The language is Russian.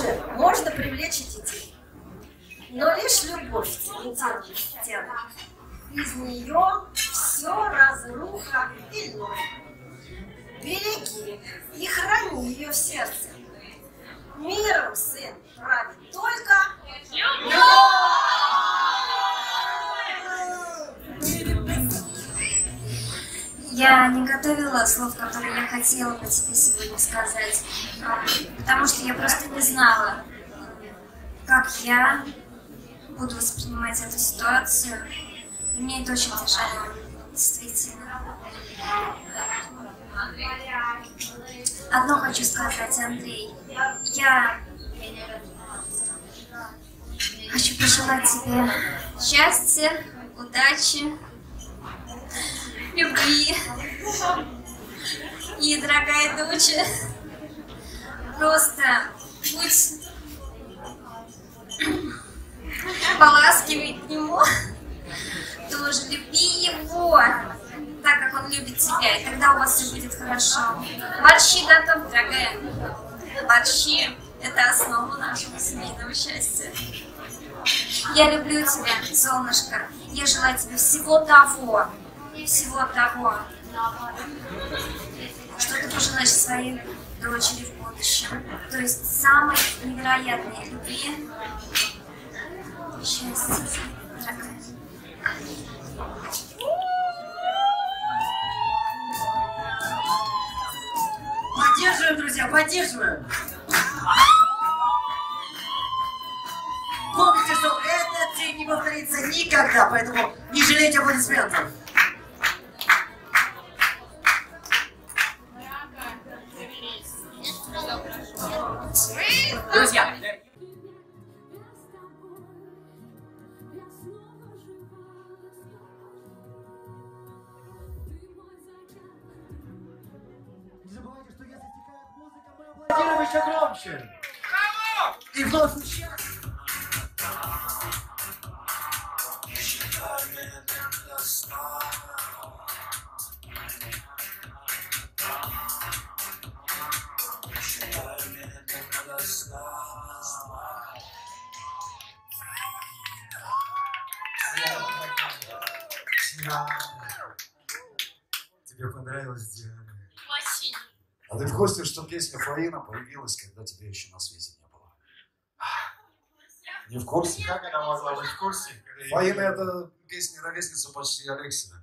Также можно привлечь и детей, но лишь любовь цементирует стены. Из нее все разруха и ложь. Береги и храни ее в сердце. Миром, сын, правит только любовь. Я не готовила слов, которые я хотела бы тебе сегодня сказать, потому что я просто не знала, как я буду воспринимать эту ситуацию. И мне это очень тяжело, действительно. Одно хочу сказать, Андрей. Я хочу пожелать тебе счастья, удачи, любви. И, дорогая доча, просто будь поласкивай к нему, тоже люби его, так как он любит тебя, и тогда у вас все будет хорошо. Борщи готовь, дорогая. Борщи – это основа нашего семейного счастья. Я люблю тебя, солнышко. Я желаю тебе всего того, что ты пожелаешь своей дочери в будущем. То есть самой невероятной любви, счастья, дорогая. Поддерживаем, друзья, поддерживаем! Помните, что этот день не повторится никогда, поэтому не жалейте аплодисментов. Друзья, не забывайте, что если стихает музыка, мы аплодируем еще громче. И вновь Тебе понравилось, Диана? Очень. А ты в курсе, что песня Фаина появилась, когда тебя еще на свете не было? Не в курсе? Как она могла быть в курсе? Фаина — это песня ровесница почти Алексина.